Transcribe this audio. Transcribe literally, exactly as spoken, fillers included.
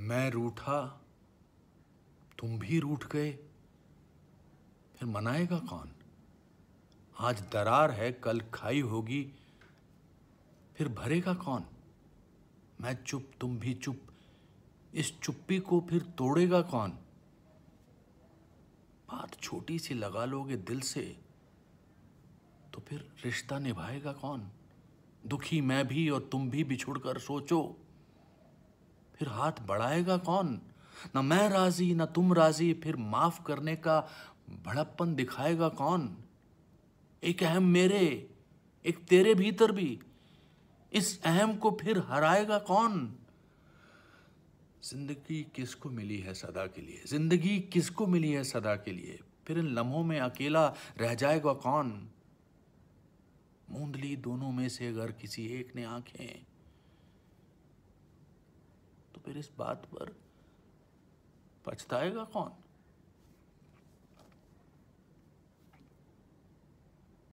मैं रूठा, तुम भी रूठ गए, फिर मनाएगा कौन? आज दरार है, कल खाई होगी, फिर भरेगा कौन? मैं चुप, तुम भी चुप, इस चुप्पी को फिर तोड़ेगा कौन? बात छोटी सी लगा लोगे दिल से, तो फिर रिश्ता निभाएगा कौन? दुखी मैं भी और तुम भी बिछुड़कर सोचो, फिर हाथ बढ़ाएगा कौन? ना मैं राजी ना तुम राजी, फिर माफ करने का भड़प्पन दिखाएगा कौन? एक अहम मेरे, एक तेरे भीतर भी, इस अहम को फिर हराएगा कौन? जिंदगी किसको मिली है सदा के लिए, जिंदगी किसको मिली है सदा के लिए, फिर इन लम्हों में अकेला रह जाएगा कौन? मूंद ली दोनों में से अगर किसी एक ने आंखें, तो फिर इस बात पर पछताएगा कौन?